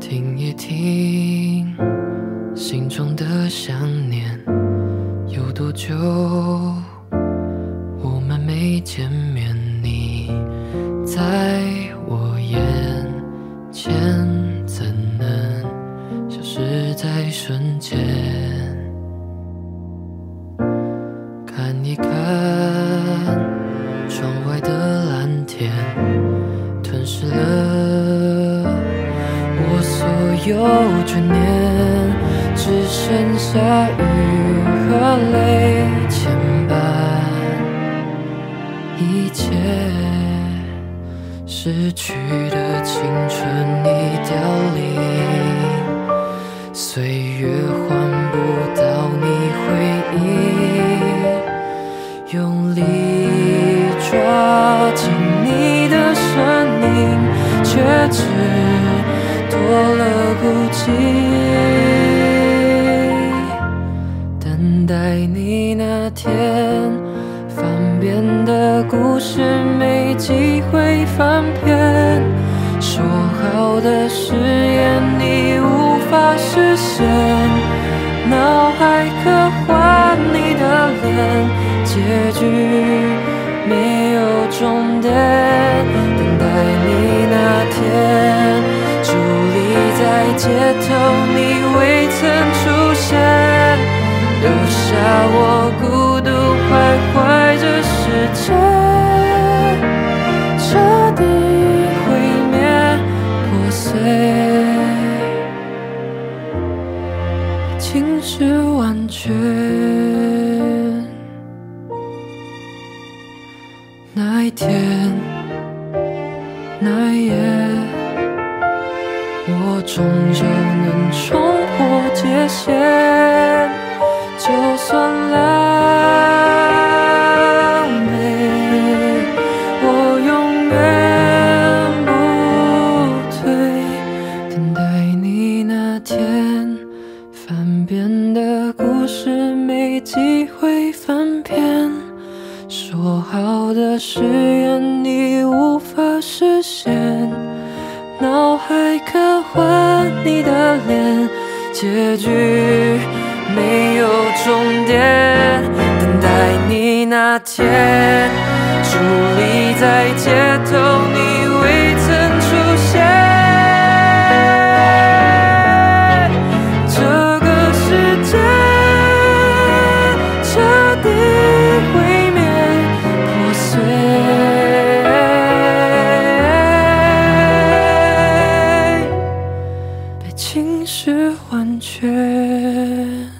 听一听心中的想念，有多久我们没见面？你在我眼前，怎能消失在瞬间？看一看窗外的蓝天，吞噬了我所有眷念，只剩下雨和泪牵绊。一切逝去的青春已凋零，岁月换不到你回忆，用力抓紧你的身影，却只多了孤寂。等待你那天翻遍的故事，没机会翻篇。说好的誓言，你无法实现。脑海刻画你的脸，结局没有终点。等待你那天伫立在街头，你未曾出现，留下我孤独徘徊着世界，彻底毁灭破碎，侵蚀完全。那一天，那一夜，我终究能冲破界限，就算狼狈，我永远不退。等待你那天翻遍的故事，没机会翻篇。说好的誓言，你无法实现。脑海刻画你的脸，结局没有终点。等待你那天伫立在街头，你未曾出现。这个世界彻底毁灭破碎，被侵蚀完全。